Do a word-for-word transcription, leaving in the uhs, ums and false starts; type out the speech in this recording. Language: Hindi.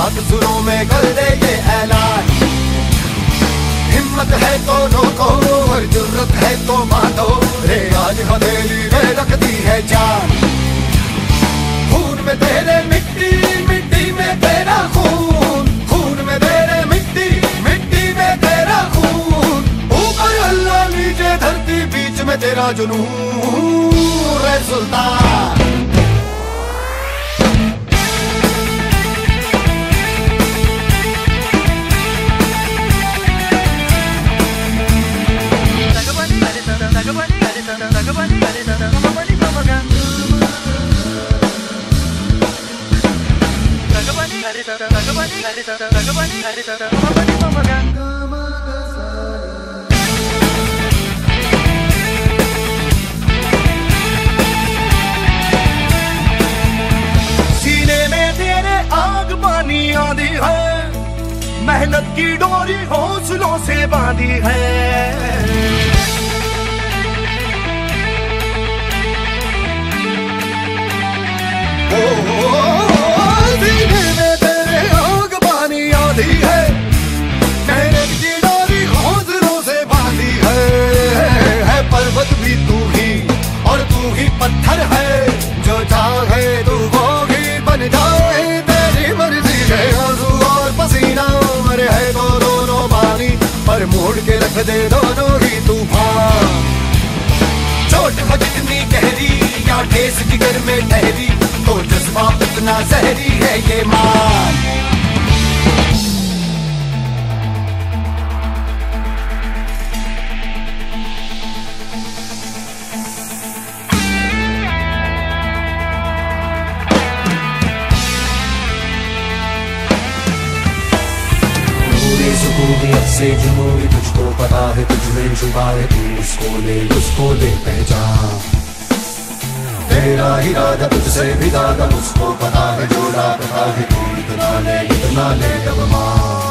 सात सुरों में कर दे ये ऐलान। हिम्मत है तो रोको और जुर्रत है तो मानो, रे आज हथेली में रख दी है जान। खून में तेरे मिट्टी, मिट्टी में तेरा खून, खून में तेरे मिट्टी, मिट्टी में तेरा खून। ऊपर अल्लाह नीचे धरती बीच में तेरा जुनून, रे सुल्तान। सीने में तेरे आग पानी आंधी है, मेहनत की डोरी हौसलों से बांधी है। सीने में तेरे आग पानी आंधी है, मेहनत की डोरी हौसलों से बांधी है। है पर्वत भी तू ही और तू ही पत्थर है, जो चाहे तू वो ही बन जाए, तेरी मर्जी है। आंसू और पसीना मरे है तो दोनों पानी, पर मोड़ के रख दे दोनों ही तूफान। चोट हो जितनी गहरी या ठेस जिगर में ठहरी, तो जज्बा उतना जहरी है ये मान। सुकूनियत से जुनूनी तुझको पता है, तुझ में छुपा है, तू उसको ले, उसको ले पहचान। तेरा इरादा तुझसे भी ज्यादा उसको पता है, जो लापता है तू इतना ले, इतना ले अब मान।